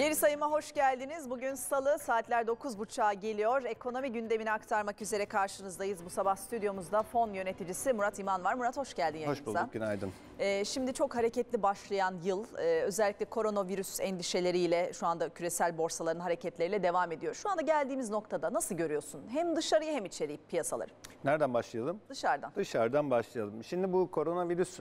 Geri sayıma hoş geldiniz. Bugün Salı, saatler 9.30'a geliyor. Ekonomi gündemini aktarmak üzere karşınızdayız. Bu sabah stüdyomuzda fon yöneticisi Murat İman var. Murat hoş geldin yayınımıza. Hoş bulduk, günaydın. Şimdi çok hareketli başlayan yıl, özellikle koronavirüs endişeleriyle şu anda küresel borsaların hareketleriyle devam ediyor. Şu anda geldiğimiz noktada nasıl görüyorsun? Hem dışarıyı hem içeriği piyasaları. Nereden başlayalım? Dışarıdan. Dışarıdan başlayalım. Şimdi bu koronavirüs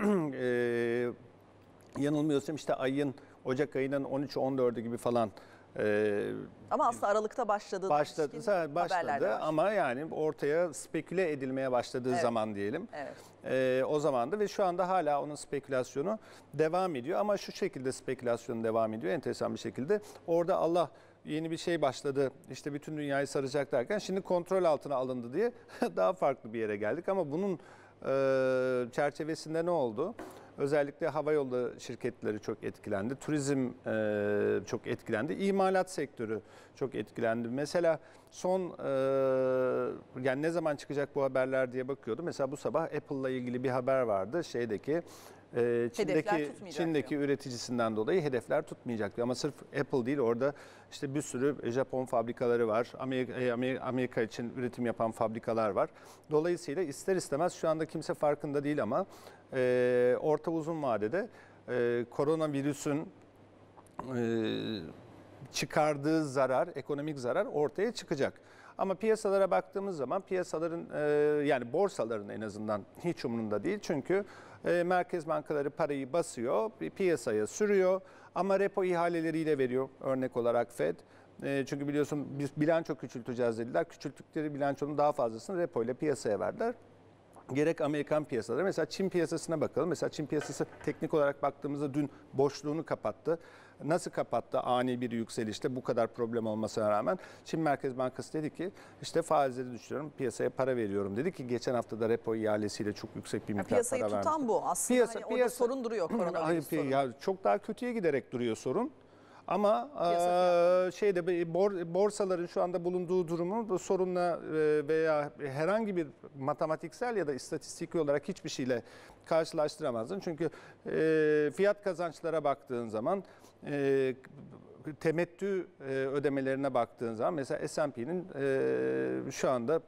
yanılmıyorsam işte Ocak ayının 13-14'ü gibi falan. Ama aslında Aralık'ta başladı ama yani ortaya speküle edilmeye başladığı zaman diyelim. Evet. O zamandı ve şu anda hala onun spekülasyonu devam ediyor. Ama şu şekilde spekülasyon devam ediyor enteresan bir şekilde. Orada Allah yeni bir şey başladı, işte bütün dünyayı saracak derken şimdi kontrol altına alındı diye daha farklı bir yere geldik. Ama bunun çerçevesinde ne oldu? Özellikle havayolu şirketleri çok etkilendi, turizm çok etkilendi, imalat sektörü çok etkilendi. Mesela yani ne zaman çıkacak bu haberler diye bakıyordum. Mesela bu sabah Apple'la ilgili bir haber vardı. Çin'deki üreticisinden dolayı hedefler tutmayacak. Ama sırf Apple değil, orada işte bir sürü Japon fabrikaları var. Amerika için üretim yapan fabrikalar var. Dolayısıyla ister istemez şu anda kimse farkında değil ama orta uzun vadede koronavirüsün çıkardığı zarar, ekonomik zarar ortaya çıkacak. Ama piyasalara baktığımız zaman piyasaların yani borsaların en azından hiç umurunda değil. Çünkü merkez bankaları parayı basıyor, piyasaya sürüyor ama repo ihaleleriyle veriyor örnek olarak Fed. Çünkü biliyorsun biz bilanço küçülteceğiz dediler. Küçülttükleri bilançonun daha fazlasını repo ile piyasaya verdiler. Gerek Amerikan piyasaları, mesela Çin piyasasına bakalım. Mesela Çin piyasası teknik olarak baktığımızda dün boşluğunu kapattı. Nasıl kapattı ani bir yükselişte bu kadar problem olmasına rağmen? Çin Merkez Bankası dedi ki işte faizleri düşürüyorum, piyasaya para veriyorum dedi ki geçen hafta da repo ihalesiyle çok yüksek bir miktar para vermişti. Piyasayı tutan bu aslında. Orada sorun duruyor, koronavirüs sorunu. Ya çok daha kötüye giderek duruyor sorun. Ama borsaların şu anda bulunduğu durumu bu sorunla veya herhangi bir matematiksel ya da istatistik olarak hiçbir şeyle karşılaştıramazsın. Çünkü fiyat kazançlara baktığın zaman, temettü ödemelerine baktığın zaman mesela S&P'nin şu anda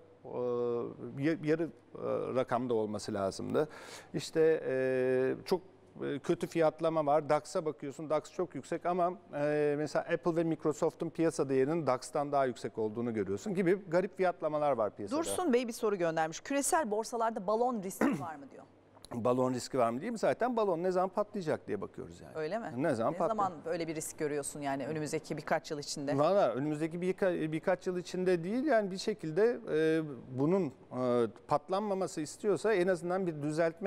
yarı rakamda olması lazımdı. İşte çok kötü fiyatlama var. DAX'a bakıyorsun. DAX çok yüksek ama mesela Apple ve Microsoft'un piyasa değerinin DAX'tan daha yüksek olduğunu görüyorsun gibi garip fiyatlamalar var piyasada. Dursun Bey bir soru göndermiş. Küresel borsalarda balon riski var mı diyor. Balon riski var mı değil mi? Zaten balon ne zaman patlayacak diye bakıyoruz yani. Öyle mi? Ne zaman böyle bir risk görüyorsun yani önümüzdeki birkaç yıl içinde? Valla önümüzdeki birkaç yıl içinde değil yani bir şekilde bunun patlanmaması istiyorsa en azından bir düzeltme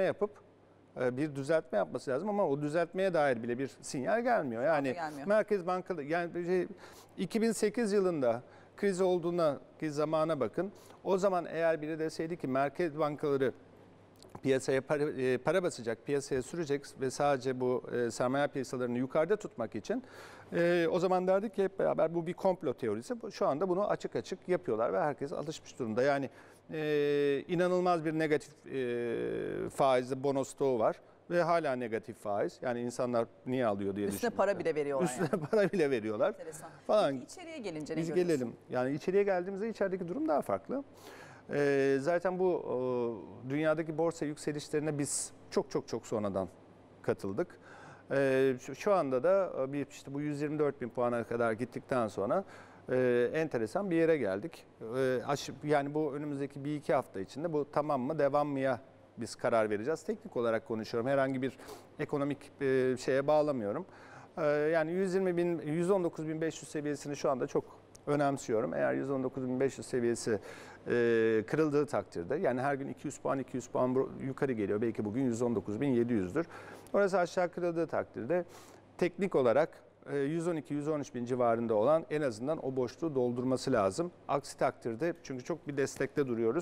yapması lazım ama o düzeltmeye dair bile bir sinyal gelmiyor. Yani Merkez Bankası yani 2008 yılında kriz olduğuna zamana bakın. O zaman eğer biri deseydi ki merkez bankaları piyasaya para basacak, piyasaya sürecek ve sadece bu sermaye piyasalarını yukarıda tutmak için o zaman derdik ki hep beraber bu bir komplo teorisi. Şu anda bunu açık açık yapıyorlar ve herkes alışmış durumda. Yani inanılmaz bir negatif faizli bono stoğu var ve hala negatif faiz. Yani insanlar niye alıyor diye düşünüyorlar. Üstüne para bile veriyorlar. Para bile veriyorlar. Enteresan. Falan. Peki içeriye gelince biz gelelim. Yani içeriye geldiğimizde içerideki durum daha farklı. Zaten bu dünyadaki borsa yükselişlerine biz çok sonradan katıldık. Şu anda da işte bu 124.000 puana kadar gittikten sonra enteresan bir yere geldik. Yani bu önümüzdeki 1-2 hafta içinde bu tamam mı devam mıya biz karar vereceğiz. Teknik olarak konuşuyorum. Herhangi bir ekonomik şeye bağlamıyorum. Yani 119.500 seviyesini şu anda çok önemsiyorum. Eğer 119.500 seviyesi kırıldığı takdirde yani her gün 200 puan yukarı geliyor. Belki bugün 119.700'dür. Orası aşağı kırıldığı takdirde teknik olarak 112-113 bin civarında olan en azından o boşluğu doldurması lazım. Aksi takdirde çünkü çok bir destekte duruyoruz.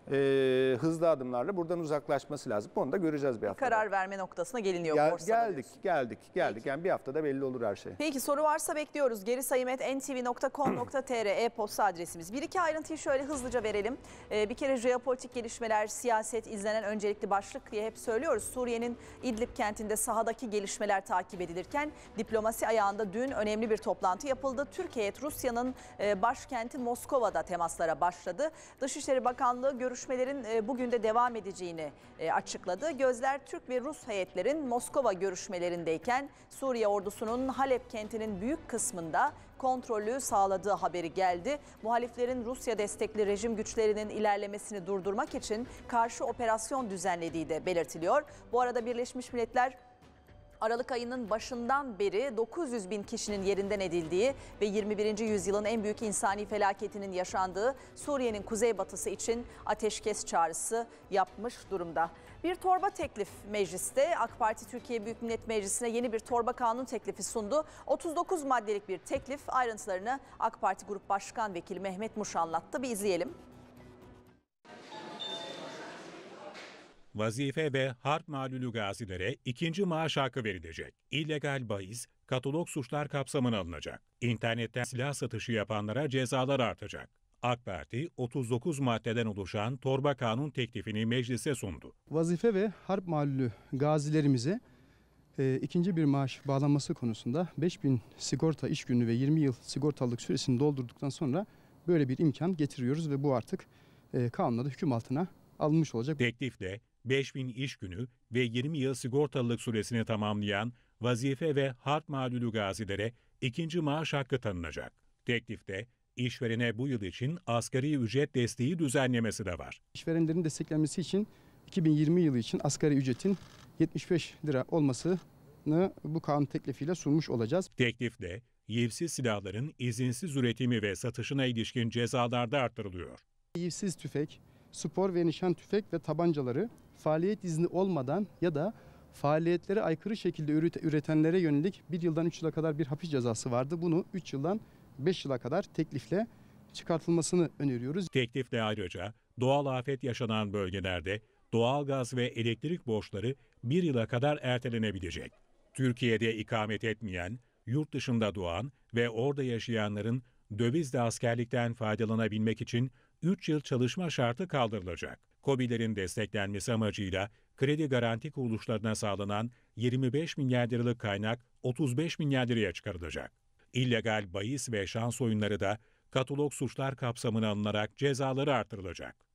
hızlı adımlarla buradan uzaklaşması lazım. Onu da göreceğiz bir haftada. Karar verme noktasına geliniyor borsada. Geldik. Peki. Yani bir haftada belli olur her şey. Peki soru varsa bekliyoruz. gerisayım@ntv.com.tr e-posta adresimiz. Bir iki ayrıntıyı şöyle hızlıca verelim. Bir kere jeopolitik gelişmeler, siyaset izlenen öncelikli başlık diye hep söylüyoruz. Suriye'nin İdlib kentinde sahadaki gelişmeler takip edilirken diplomasi ayağında dün önemli bir toplantı yapıldı. Türk heyet Rusya'nın başkenti Moskova'da temaslara başladı. Dışişleri Bakanlığı görüşmelerin bugün de devam edeceğini açıkladı. Gözler Türk ve Rus heyetlerin Moskova görüşmelerindeyken Suriye ordusunun Halep kentinin büyük kısmında kontrolü sağladığı haberi geldi. Muhaliflerin Rusya destekli rejim güçlerinin ilerlemesini durdurmak için karşı operasyon düzenlediği de belirtiliyor. Bu arada Birleşmiş Milletler Aralık ayının başından beri 900 bin kişinin yerinden edildiği ve 21. yüzyılın en büyük insani felaketinin yaşandığı Suriye'nin kuzeybatısı için ateşkes çağrısı yapmış durumda. Bir torba teklif mecliste. AK Parti Türkiye Büyük Millet Meclisi'ne yeni bir torba kanun teklifi sundu. 39 maddelik bir teklif. Ayrıntılarını AK Parti Grup Başkan Vekili Mehmet Muş anlattı. Bir izleyelim. Vazife ve harp malulü gazilere ikinci maaş hakkı verilecek. İllegal bahis, katalog suçlar kapsamına alınacak. İnternetten silah satışı yapanlara cezalar artacak. AK Parti 39 maddeden oluşan torba kanun teklifini meclise sundu. Vazife ve harp malulü gazilerimize ikinci bir maaş bağlanması konusunda 5000 sigorta iş günü ve 20 yıl sigortalılık süresini doldurduktan sonra böyle bir imkan getiriyoruz ve bu artık kanunla da hüküm altına alınmış olacak. Teklifle 5000 iş günü ve 20 yıl sigortalılık süresini tamamlayan vazife ve harp malulü gazilere ikinci maaş hakkı tanınacak. Teklifte işverene bu yıl için asgari ücret desteği düzenlemesi de var. İşverenlerin desteklenmesi için 2020 yılı için asgari ücretin 75 lira olmasını bu kanun teklifiyle sunmuş olacağız. Teklifle yivsiz silahların izinsiz üretimi ve satışına ilişkin cezalar da arttırılıyor. Yivsiz tüfek, spor ve nişan tüfek ve tabancaları faaliyet izni olmadan ya da faaliyetlere aykırı şekilde üretenlere yönelik 1 yıldan 3 yıla kadar bir hapis cezası vardı. Bunu 3 yıldan 5 yıla kadar teklifle çıkartılmasını öneriyoruz. Teklifle ayrıca doğal afet yaşanan bölgelerde doğalgaz ve elektrik borçları 1 yıla kadar ertelenebilecek. Türkiye'de ikamet etmeyen, yurt dışında doğan ve orada yaşayanların dövizle askerlikten faydalanabilmek için 3 yıl çalışma şartı kaldırılacak. KOBİ'lerin desteklenmesi amacıyla kredi garanti kuruluşlarına sağlanan 25 milyar liralık kaynak 35 milyar liraya çıkarılacak. İllegal bahis ve şans oyunları da katalog suçlar kapsamına alınarak cezaları artırılacak.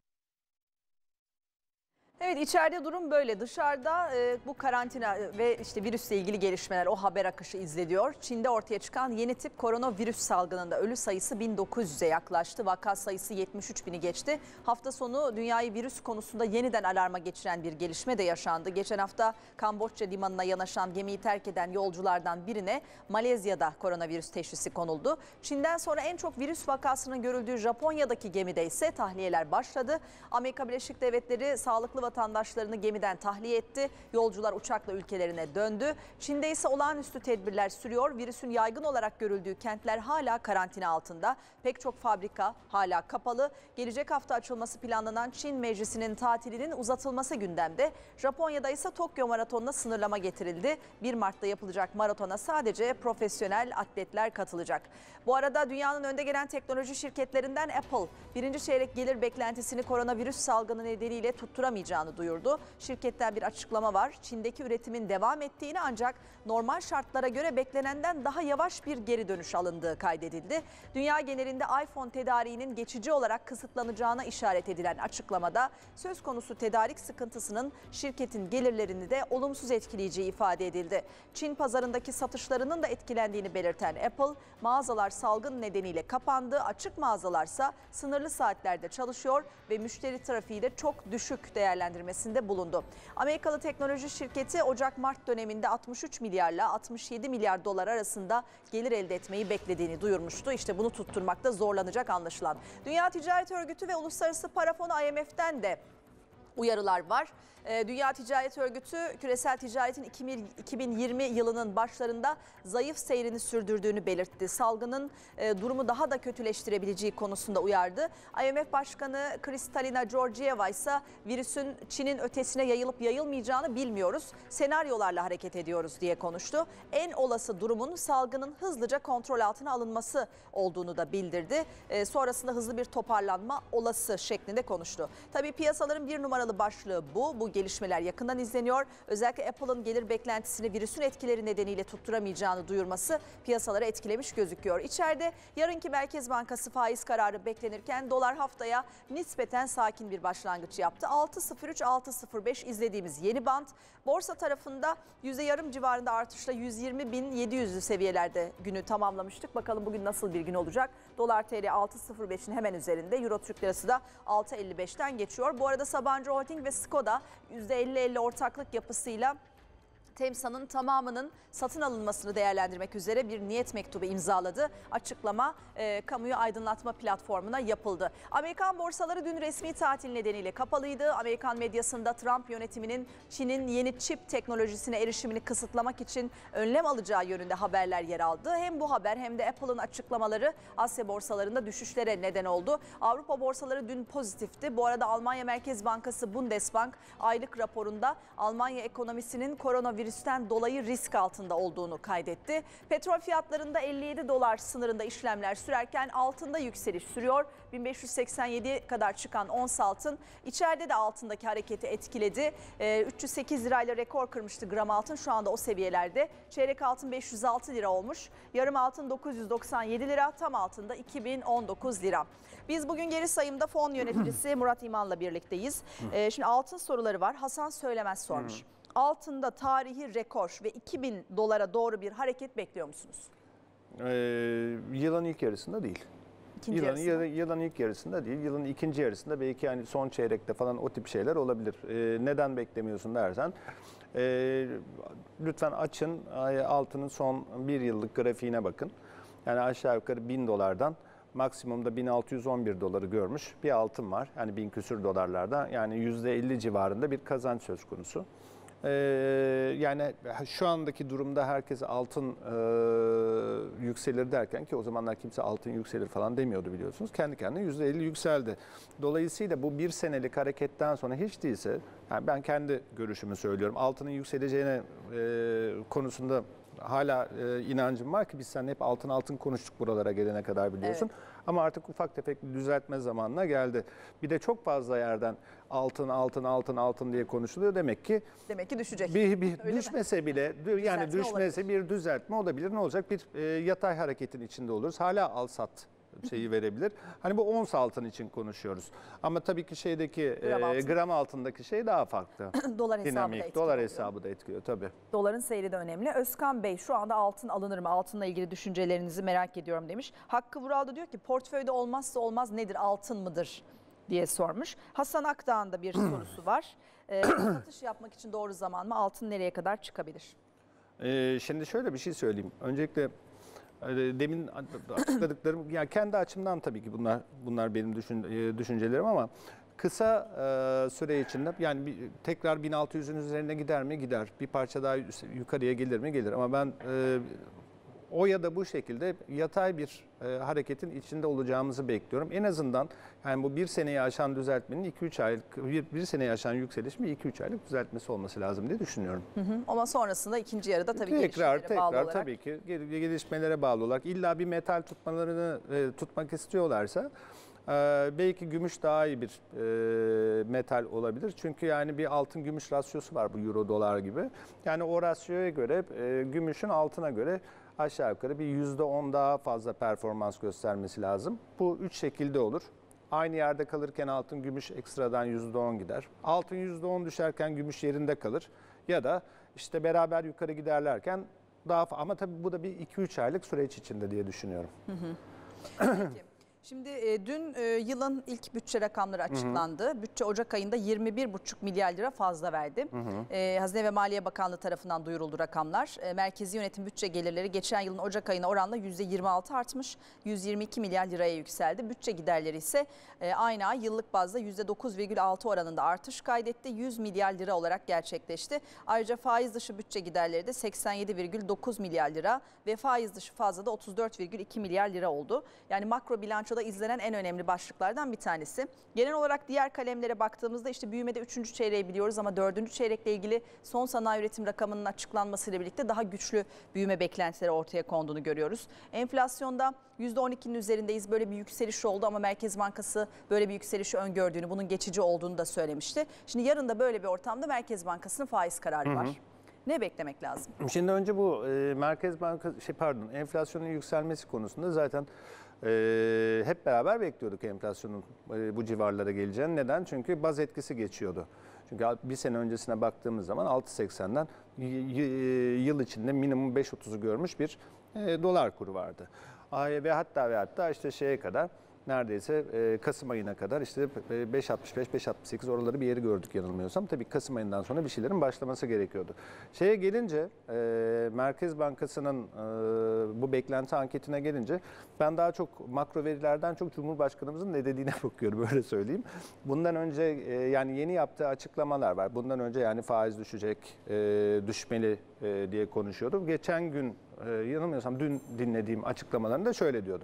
Evet, içeride durum böyle. Dışarıda bu karantina ve işte virüsle ilgili gelişmeler, o haber akışı izleniyor. Çin'de ortaya çıkan yeni tip koronavirüs salgınında ölü sayısı 1900'e yaklaştı. Vaka sayısı 73 bini geçti. Hafta sonu dünyayı virüs konusunda yeniden alarma geçiren bir gelişme de yaşandı. Geçen hafta Kamboçya limanına yanaşan gemiyi terk eden yolculardan birine Malezya'da koronavirüs teşhisi konuldu. Çin'den sonra en çok virüs vakasının görüldüğü Japonya'daki gemide ise tahliyeler başladı. Amerika Birleşik Devletleri sağlıklı vatandaşlarını gemiden tahliye etti. Yolcular uçakla ülkelerine döndü. Çin'de ise olağanüstü tedbirler sürüyor. Virüsün yaygın olarak görüldüğü kentler hala karantina altında. Pek çok fabrika hala kapalı. Gelecek hafta açılması planlanan Çin Meclisi'nin tatilinin uzatılması gündemde. Japonya'da ise Tokyo Maratonu'na sınırlama getirildi. 1 Mart'ta yapılacak maratona sadece profesyonel atletler katılacak. Bu arada dünyanın önde gelen teknoloji şirketlerinden Apple, birinci çeyrek gelir beklentisini koronavirüs salgını nedeniyle tutturamayacağını duyurdu. Şirketten bir açıklama var. Çin'deki üretimin devam ettiğini ancak normal şartlara göre beklenenden daha yavaş bir geri dönüş alındığı kaydedildi. Dünya genelinde iPhone tedariğinin geçici olarak kısıtlanacağına işaret edilen açıklamada söz konusu tedarik sıkıntısının şirketin gelirlerini de olumsuz etkileyeceği ifade edildi. Çin pazarındaki satışlarının da etkilendiğini belirten Apple, mağazalar salgın nedeniyle kapandı, açık mağazalarsa sınırlı saatlerde çalışıyor ve müşteri trafiği de çok düşük değerlendirmesinde bulundu. Amerikalı teknoloji şirketi Ocak-Mart döneminde 63 milyarla 67 milyar dolar arasında gelir elde etmeyi beklediğini duyurmuştu. İşte bunu tutturmakta zorlanacak anlaşılan. Dünya Ticaret Örgütü ve Uluslararası Para Fonu IMF'den de uyarılar var. Dünya Ticaret Örgütü küresel ticaretin 2020 yılının başlarında zayıf seyrini sürdürdüğünü belirtti. Salgının durumu daha da kötüleştirebileceği konusunda uyardı. IMF Başkanı Kristalina Georgieva ise virüsün Çin'in ötesine yayılıp yayılmayacağını bilmiyoruz. Senaryolarla hareket ediyoruz diye konuştu. En olası durumun salgının hızlıca kontrol altına alınması olduğunu da bildirdi. Sonrasında hızlı bir toparlanma olası şeklinde konuştu. Tabii piyasaların bir numaralı başlığı bu gelişmeler yakından izleniyor. Özellikle Apple'ın gelir beklentisini virüsün etkileri nedeniyle tutturamayacağını duyurması piyasaları etkilemiş gözüküyor. İçeride yarınki Merkez Bankası faiz kararı beklenirken dolar haftaya nispeten sakin bir başlangıç yaptı. 6.03-6.05 izlediğimiz yeni bant. Borsa tarafında %yarım civarında artışla 120.700'lü seviyelerde günü tamamlamıştık. Bakalım bugün nasıl bir gün olacak? Dolar TL 6.05'in hemen üzerinde. Euro Türk Lirası da 6.55'ten geçiyor. Bu arada Sabancı Holding ve Skoda %50-50 ortaklık yapısıyla Temsa'nın tamamının satın alınmasını değerlendirmek üzere bir niyet mektubu imzaladı. Açıklama kamuyu aydınlatma platformuna yapıldı. Amerikan borsaları dün resmi tatil nedeniyle kapalıydı. Amerikan medyasında Trump yönetiminin Çin'in yeni çip teknolojisine erişimini kısıtlamak için önlem alacağı yönünde haberler yer aldı. Hem bu haber hem de Apple'ın açıklamaları Asya borsalarında düşüşlere neden oldu. Avrupa borsaları dün pozitifti. Bu arada Almanya Merkez Bankası Bundesbank aylık raporunda Almanya ekonomisinin koronavirüsten dolayı risk altında olduğunu kaydetti. Petrol fiyatlarında 57 dolar sınırında işlemler sürerken altında yükseliş sürüyor. 1587'ye kadar çıkan ons altın içeride de altındaki hareketi etkiledi. 308 lirayla rekor kırmıştı gram altın, şu anda o seviyelerde. Çeyrek altın 506 lira olmuş. Yarım altın 997 lira, tam altında 2019 lira. Biz bugün geri sayımda fon yöneticisi Murat İman'la birlikteyiz. Şimdi altın soruları var. Hasan Söylemez sormuş. Altında tarihi rekor ve 2000 dolara doğru bir hareket bekliyor musunuz? Yılın ilk yarısında değil. Yılın ilk yarısında değil. Yılın ikinci yarısında belki yani son çeyrekte falan o tip şeyler olabilir. Neden beklemiyorsun dersen. Lütfen açın altının son bir yıllık grafiğine bakın. Yani aşağı yukarı 1000 dolardan maksimumda 1611 doları görmüş bir altın var. Yani 1000 küsür dolarlarda, yani %50 civarında bir kazanç söz konusu. Yani şu andaki durumda herkes altın yükselir derken, ki o zamanlar kimse altın yükselir falan demiyordu biliyorsunuz. Kendi kendine %50 yükseldi. Dolayısıyla bu bir senelik hareketten sonra hiç değilse, yani ben kendi görüşümü söylüyorum, altının yükseleceğine konusunda hala inancım var ki biz seninle hep altın konuştuk buralara gelene kadar biliyorsun. Evet. Ama artık ufak tefek bir düzeltme zamanına geldi. Bir de çok fazla yerden altın diye konuşuluyor. Demek ki düşecek. Bir düşmese bile, yani düşmese bir düzeltme olabilir. Ne olacak? Bir yatay hareketin içinde oluruz. Hala al sat şeyi verebilir. Hani bu ons altın için konuşuyoruz. Ama tabii ki şeydeki gram altındaki şey daha farklı. Dolar hesabı da etkiliyor. Dolar hesabı da etkiliyor tabii. Doların seyri de önemli. Özkan Bey, şu anda altın alınır mı? Altınla ilgili düşüncelerinizi merak ediyorum demiş. Hakkı Vural da diyor ki portföyde olmazsa olmaz nedir? Altın mıdır diye sormuş. Hasan Akdağ'ın da bir sorusu var. Satış yapmak için doğru zaman mı? Altın nereye kadar çıkabilir? Şimdi şöyle bir şey söyleyeyim. Öncelikle demin açıkladıklarım, yani kendi açımdan tabii ki bunlar benim düşüncelerim, ama kısa süre içinde yani tekrar 1600'ün üzerine gider mi? Gider. Bir parça daha yukarıya gelir mi? Gelir. Ama ben o ya da bu şekilde yatay bir hareketin içinde olacağımızı bekliyorum. En azından yani bu bir seneyi aşan düzeltmenin 2-3 aylık, bir seneyi aşan yükseliş bir 2-3 aylık düzeltmesi olması lazım diye düşünüyorum. Ama sonrasında ikinci yarıda tabii gelişmelere bağlı olarak. Tabii ki gelişmelere bağlı olarak illa bir metal tutmak istiyorlarsa belki gümüş daha iyi bir metal olabilir. Çünkü yani bir altın gümüş rasyosu var bu euro dolar gibi. Yani o rasyoya göre gümüşün altına göre aşağı yukarı bir %10 daha fazla performans göstermesi lazım. Bu 3 şekilde olur. Aynı yerde kalırken altın gümüş ekstradan %10 gider. Altın %10 düşerken gümüş yerinde kalır. Ya da işte beraber yukarı giderlerken daha, ama tabii bu da bir 2-3 aylık süreç içinde diye düşünüyorum. Peki. Şimdi dün yılın ilk bütçe rakamları açıklandı. Bütçe Ocak ayında 21,5 milyar lira fazla verdi. Hazine ve Maliye Bakanlığı tarafından duyuruldu rakamlar. Merkezi yönetim bütçe gelirleri geçen yılın Ocak ayına oranla %26 artmış. 122 milyar liraya yükseldi. Bütçe giderleri ise aynı ay yıllık bazda %9,6 oranında artış kaydetti. 100 milyar lira olarak gerçekleşti. Ayrıca faiz dışı bütçe giderleri de 87,9 milyar lira ve faiz dışı fazla da 34,2 milyar lira oldu. Yani makro bilançoda izlenen en önemli başlıklardan bir tanesi. Genel olarak diğer kalemlere baktığımızda işte büyümede 3. çeyreği biliyoruz ama 4. çeyrekle ilgili son sanayi üretim rakamının açıklanmasıyla birlikte daha güçlü büyüme beklentileri ortaya konduğunu görüyoruz. Enflasyonda %12'nin üzerindeyiz. Böyle bir yükseliş oldu ama Merkez Bankası böyle bir yükselişi öngördüğünü, bunun geçici olduğunu da söylemişti. Şimdi yarın da böyle bir ortamda Merkez Bankası'nın faiz kararı var. Ne beklemek lazım? Şimdi önce bu Merkez Bankası enflasyonun yükselmesi konusunda zaten hep beraber bekliyorduk enflasyonun bu civarlara geleceğini. Neden? Çünkü baz etkisi geçiyordu. Çünkü bir sene öncesine baktığımız zaman 6.80'den yıl içinde minimum 5.30'u görmüş bir dolar kuru vardı. Ve hatta işte şeye kadar neredeyse Kasım ayına kadar işte 5.65-5.68 oraları bir yeri gördük yanılmıyorsam. Tabii Kasım ayından sonra bir şeylerin başlaması gerekiyordu. Şeye gelince Merkez Bankası'nın bu beklenti anketine gelince ben daha çok makro verilerden çok Cumhurbaşkanımızın ne dediğine bakıyorum, öyle söyleyeyim. Bundan önce yani yeni yaptığı açıklamalar var. Bundan önce yani faiz düşecek, düşmeli diye konuşuyordu. Geçen gün yanılmıyorsam dün dinlediğim açıklamalarında şöyle diyordu.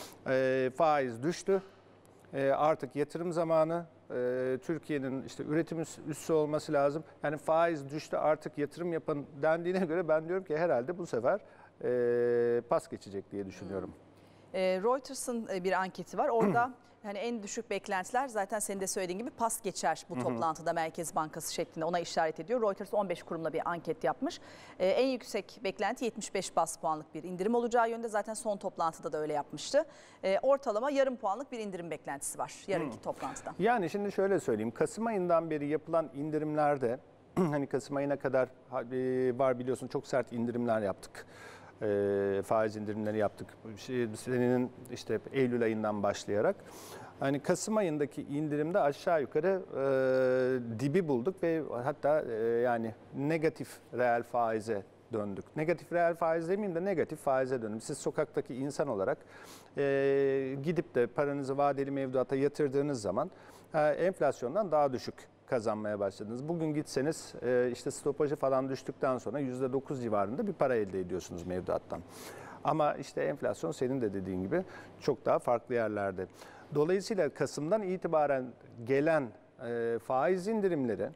Faiz düştü. Artık yatırım zamanı. Türkiye'nin işte üretim üssü olması lazım. Yani faiz düştü, artık yatırım yapın dendiğine göre ben diyorum ki herhalde bu sefer pas geçecek diye düşünüyorum. Reuters'ın bir anketi var. Orada hani en düşük beklentiler zaten senin de söylediğin gibi pas geçer bu toplantıda Merkez Bankası şeklinde ona işaret ediyor. Reuters 15 kurumla bir anket yapmış. En yüksek beklenti 75 bas puanlık bir indirim olacağı yönde, zaten son toplantıda da öyle yapmıştı. Ortalama yarım puanlık bir indirim beklentisi var yarınki toplantıda. Yani şimdi şöyle söyleyeyim, Kasım ayından beri yapılan indirimlerde hani Kasım ayına kadar var biliyorsun, çok sert indirimler yaptık. Faiz indirimleri yaptık. Senenin işte Eylül ayından başlayarak. Hani Kasım ayındaki indirimde aşağı yukarı dibi bulduk ve hatta yani negatif reel faize döndük. Negatif reel faiz demeyeyim de negatif faize döndüm. Siz sokaktaki insan olarak gidip de paranızı vadeli mevduata yatırdığınız zaman enflasyondan daha düşük kazanmaya başladınız. Bugün gitseniz işte stopajı falan düştükten sonra %9 civarında bir para elde ediyorsunuz mevduattan. Ama işte enflasyon senin de dediğin gibi çok daha farklı yerlerde. Dolayısıyla Kasım'dan itibaren gelen faiz indirimleri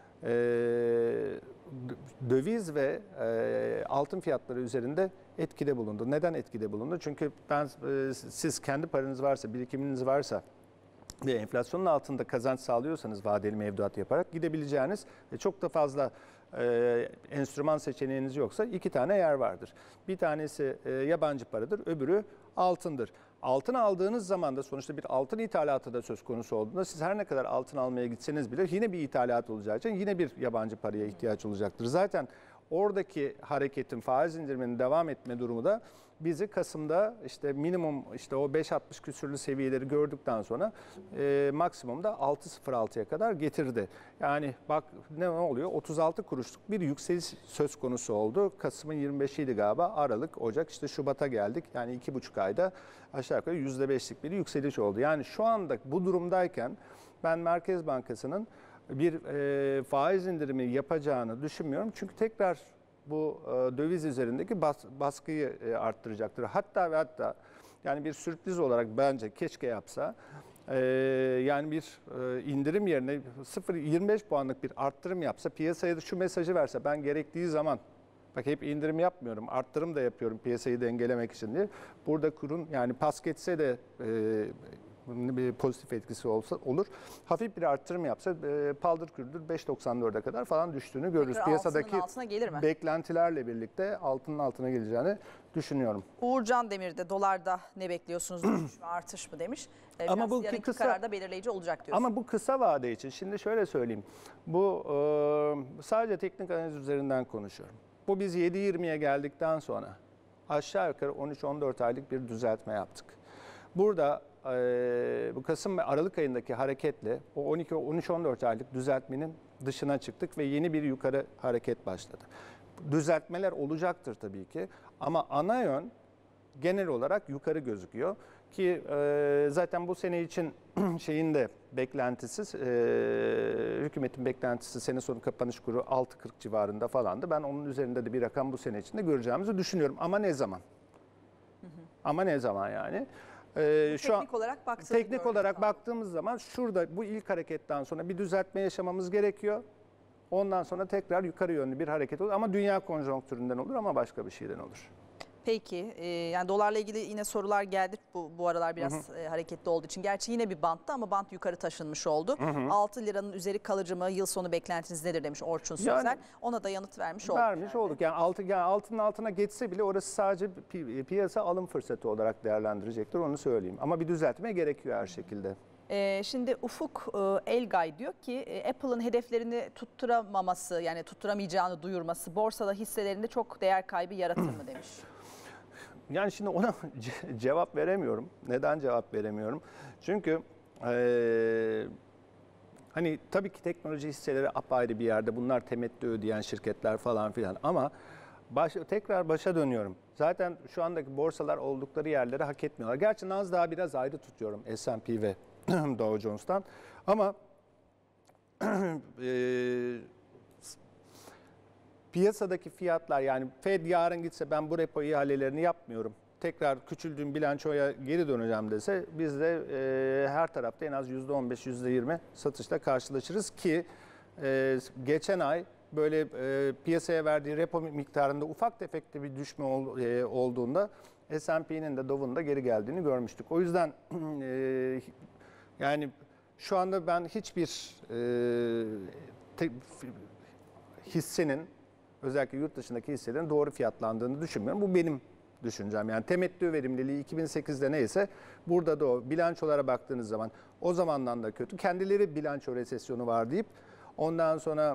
döviz ve altın fiyatları üzerinde etkide bulundu. Neden etkide bulundu? Çünkü siz kendi paranız varsa, birikiminiz varsa ve enflasyonun altında kazanç sağlıyorsanız vadeli mevduat yaparak gidebileceğiniz çok da fazla enstrüman seçeneğiniz yoksa iki tane yer vardır. Bir tanesi yabancı paradır, öbürü altındır. Altın aldığınız zaman da sonuçta bir altın ithalatı da söz konusu olduğunda siz her ne kadar altın almaya gitseniz bile yine bir ithalat olacağı için yine bir yabancı paraya ihtiyaç olacaktır. Zaten oradaki hareketin, faiz indiriminin devam etme durumu da bizi Kasım'da işte minimum işte o 5.60 küsürlü seviyeleri gördükten sonra maksimumda 6.06'ya kadar getirdi. Yani bak ne oluyor? 36 kuruşluk bir yükseliş söz konusu oldu. Kasım'ın 25'iydi galiba. Aralık, Ocak, işte Şubat'a geldik. Yani 2,5 ayda aşağı yukarı %5'lik bir yükseliş oldu. Yani şu anda bu durumdayken ben Merkez Bankası'nın bir faiz indirimi yapacağını düşünmüyorum. Çünkü tekrar bu döviz üzerindeki baskıyı arttıracaktır. Hatta yani bir sürpriz olarak bence keşke yapsa. Yani bir indirim yerine 0,25 puanlık bir arttırım yapsa, piyasaya da şu mesajı verse, ben gerektiği zaman bak hep indirim yapmıyorum, arttırım da yapıyorum piyasayı dengelemek için diye. Burada kurun yani pas geçse de bir pozitif etkisi olur. Hafif bir arttırım yapsa paldır küldür 5.94'e kadar falan düştüğünü görürüz. Tekrar piyasadaki altına gelir mi? Beklentilerle birlikte altının altına geleceğini düşünüyorum. Uğurcan Demir de dolarda ne bekliyorsunuz? Düşüş mü, artış mı demiş. Ama bu yarınki kararda belirleyici olacak diyorsun. Ama bu kısa vade için şimdi şöyle söyleyeyim. Bu sadece teknik analiz üzerinden konuşuyorum. Bu biz 7.20'ye geldikten sonra aşağı yukarı 13-14 aylık bir düzeltme yaptık. Burada bu Kasım ve Aralık ayındaki hareketle o 13-14 aylık düzeltmenin dışına çıktık ve yeni bir yukarı hareket başladı. Düzeltmeler olacaktır tabii ki ama ana yön genel olarak yukarı gözüküyor ki zaten bu sene için şeyin de beklentisi, hükümetin beklentisi sene sonu kapanış kuru 6.40 civarında falandı. Ben onun üzerinde de bir rakam bu sene içinde göreceğimizi düşünüyorum ama ne zaman? Ama ne zaman yani? Teknik olarak baktığımız zaman şurada bu ilk hareketten sonra bir düzeltme yaşamamız gerekiyor. Ondan sonra tekrar yukarı yönlü bir hareket olur ama dünya konjonktüründen olur ama başka bir şeyden olur. Peki, yani dolarla ilgili yine sorular geldi bu aralar biraz hareketli olduğu için. Gerçi yine bir bantta ama bant yukarı taşınmış oldu. 6 liranın üzeri kalıcı mı? Yıl sonu beklentiniz nedir demiş Orçun Sözer. Yani, ona da yanıt vermiş olduk. Vermiş olduk. Yani altının altına geçse bile orası sadece piyasa alım fırsatı olarak değerlendirecektir. Onu söyleyeyim. Ama bir düzeltme gerekiyor her şekilde. Şimdi Ufuk Elgay diyor ki Apple'ın hedeflerini tutturamaması, yani tutturamayacağını duyurması borsada hisselerinde çok değer kaybı yaratır mı demiş. Yani şimdi ona cevap veremiyorum. Neden cevap veremiyorum? Çünkü hani tabii ki teknoloji hisseleri apayrı bir yerde. Bunlar temettü ödeyen şirketler falan filan. Ama tekrar başa dönüyorum. Zaten şu andaki borsalar oldukları yerleri hak etmiyorlar. Gerçi Nasdaq'ı biraz ayrı tutuyorum S&P ve Dow Jones'tan. Ama piyasadaki fiyatlar, yani Fed yarın gitse ben bu repo ihalelerini yapmıyorum, tekrar küçüldüğüm bilançoya geri döneceğim dese biz de her tarafta en az %15, %20 satışla karşılaşırız ki geçen ay böyle piyasaya verdiği repo miktarında ufak tefek bir düşme olduğunda S&P'nin de Dow'un da geri geldiğini görmüştük. O yüzden yani şu anda ben hiçbir hissenin, özellikle yurt dışındaki hisselerin doğru fiyatlandığını düşünmüyorum. Bu benim düşüncem. Yani temettü verimliliği 2008'de neyse burada da o. Bilançolara baktığınız zaman o zamandan da kötü. Kendileri bilanço resesyonu var deyip ondan sonra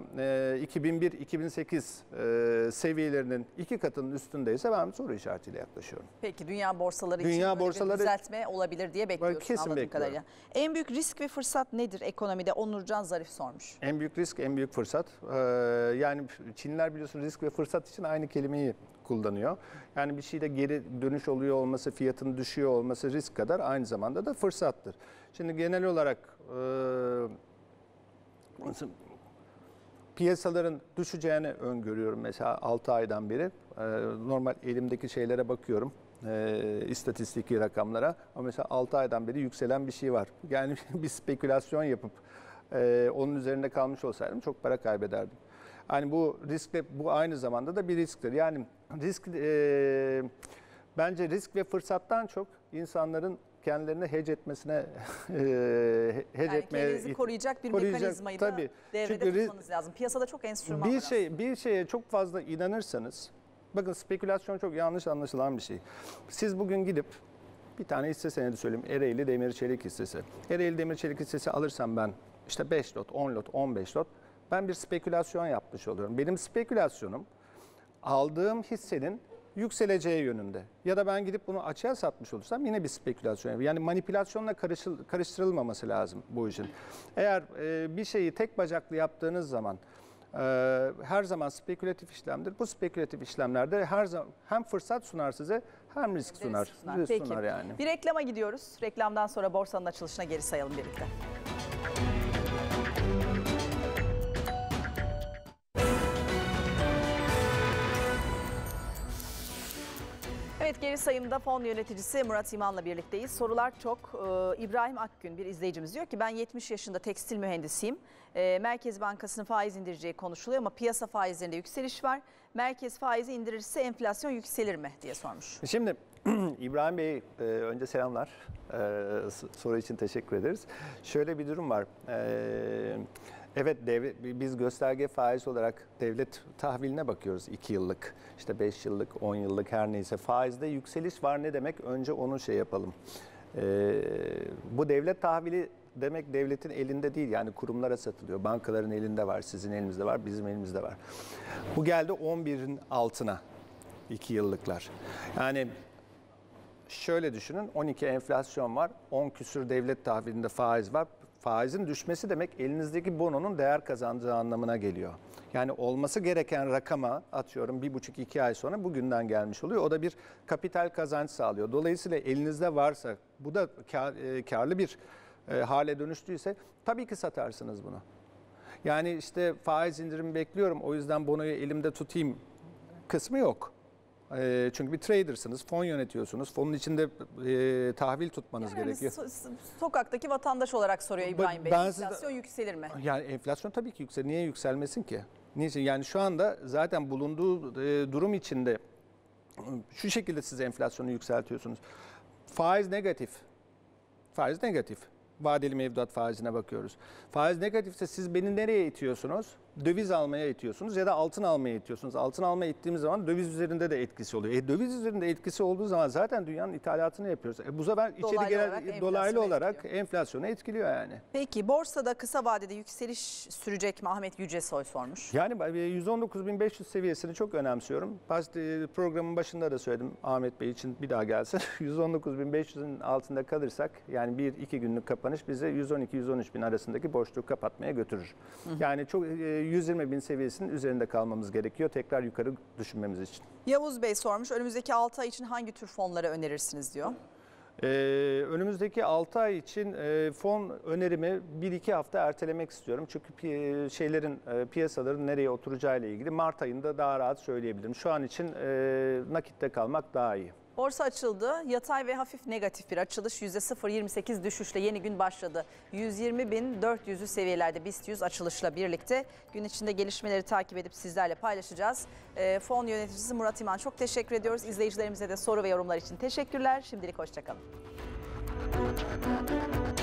2001-2008 seviyelerinin 2 katının üstündeyse ben soru işaretiyle yaklaşıyorum. Peki dünya borsaları için bir düzeltme olabilir diye bekliyorsun kesin anladığım kadarıyla. En büyük risk ve fırsat nedir ekonomide? Onurcan Zarif sormuş. En büyük risk, en büyük fırsat. Yani Çinliler biliyorsun risk ve fırsat için aynı kelimeyi kullanıyor. Yani bir şeyde geri dönüş oluyor olması, fiyatın düşüyor olması risk kadar aynı zamanda da fırsattır. Şimdi genel olarak piyasaların düşeceğini öngörüyorum mesela 6 aydan beri. Normal elimdeki şeylere bakıyorum, istatistiki rakamlara. Ama mesela 6 aydan beri yükselen bir şey var. Yani bir spekülasyon yapıp onun üzerinde kalmış olsaydım çok para kaybederdim. Yani bu riskle, bu aynı zamanda da bir risktir. Yani risk, bence risk ve fırsattan çok insanların kendilerini hedge etmesine, kendinizi koruyacak bir mekanizmayı da devrede tutmanız lazım. Piyasada çok enstrüman var. Bir şeye çok fazla inanırsanız, bakın spekülasyon çok yanlış anlaşılan bir şey. Siz bugün gidip bir tane hisse senedi söyleyeyim, Ereğli Demir Çelik hissesi. Ereğli Demir Çelik hissesi alırsam ben işte 5 lot, 10 lot, 15 lot, ben bir spekülasyon yapmış oluyorum. Benim spekülasyonum aldığım hissenin yükseleceği yönünde. Ya da ben gidip bunu açığa satmış olursam yine bir spekülasyon. Yani manipülasyonla karıştırılmaması lazım bu işin. Eğer bir şeyi tek bacaklı yaptığınız zaman her zaman spekülatif işlemdir. Bu spekülatif işlemlerde her zaman hem fırsat sunar size hem risk sunar. Peki. Sunar yani. Bir reklama gidiyoruz. Reklamdan sonra borsanın açılışına geri sayalım birlikte. Evet, geri sayımda fon yöneticisi Murat İman'la birlikteyiz. Sorular çok. İbrahim Akgün bir izleyicimiz diyor ki ben 70 yaşında tekstil mühendisiyim. Merkez Bankası'nın faiz indireceği konuşuluyor ama piyasa faizlerinde yükseliş var. Merkez faizi indirirse enflasyon yükselir mi diye sormuş. Şimdi İbrahim Bey önce selamlar. Soru için teşekkür ederiz. Şöyle bir durum var. Evet, biz gösterge faiz olarak devlet tahviline bakıyoruz 2 yıllık, işte 5 yıllık, 10 yıllık her neyse. Faizde yükseliş var ne demek? Önce onu yapalım. Bu devlet tahvili demek devletin elinde değil, yani kurumlara satılıyor. Bankaların elinde var, sizin elinizde var, bizim elimizde var. Bu geldi 11'in altına 2 yıllıklar. Yani şöyle düşünün, 12 enflasyon var, 10 küsür devlet tahvilinde faiz var. Faizin düşmesi demek elinizdeki bononun değer kazanacağı anlamına geliyor. Yani olması gereken rakama atıyorum 1,5-2 ay sonra bugünden gelmiş oluyor. O da bir kapital kazanç sağlıyor. Dolayısıyla elinizde varsa bu da karlı bir hale dönüştüyse tabii ki satarsınız bunu. Yani işte faiz indirimi bekliyorum o yüzden bonoyu elimde tutayım kısmı yok. Çünkü bir tradersınız, fon yönetiyorsunuz. Fonun içinde tahvil tutmanız gerekiyor. Sokaktaki vatandaş olarak soruyor İbrahim Bey. Enflasyon yükselir mi? Yani enflasyon tabii ki yükselir. Niye yükselmesin ki? Niçin? Yani şu anda zaten bulunduğu durum içinde şu şekilde siz enflasyonu yükseltiyorsunuz. Faiz negatif. Faiz negatif. Vadeli mevduat faizine bakıyoruz. Faiz negatifse siz beni nereye itiyorsunuz? Döviz almaya itiyorsunuz ya da altın almaya itiyorsunuz. Altın almaya ittiğimiz zaman döviz üzerinde de etkisi oluyor. Döviz üzerinde etkisi olduğu zaman zaten dünyanın ithalatını yapıyoruz. Bu sefer içeri gelen dolaylı olarak enflasyonu etkiliyor yani. Peki borsada kısa vadede yükseliş sürecek mi? Ahmet Yücesoy sormuş. Yani 119.500 seviyesini çok önemsiyorum. Programın başında da söyledim Ahmet Bey için bir daha gelsin. 119.500'ün altında kalırsak yani 1-2 günlük kapanış bize 112-113 bin arasındaki boşluğu kapatmaya götürür. Yani çok 120.000 seviyesinin üzerinde kalmamız gerekiyor tekrar yukarı düşünmemiz için. Yavuz Bey sormuş önümüzdeki 6 ay için hangi tür fonları önerirsiniz diyor. Önümüzdeki 6 ay için fon önerimi 1-2 hafta ertelemek istiyorum. Çünkü piyasaların nereye oturacağı ile ilgili Mart ayında daha rahat söyleyebilirim. Şu an için nakitte kalmak daha iyi. Borsa açıldı. Yatay ve hafif negatif bir açılış. %0.28 düşüşle yeni gün başladı. 120.400'lü seviyelerde BIST 100 açılışla birlikte gün içinde gelişmeleri takip edip sizlerle paylaşacağız. Fon yöneticisi Murat İman çok teşekkür ediyoruz. İzleyicilerimize de soru ve yorumlar için teşekkürler. Şimdilik hoşçakalın.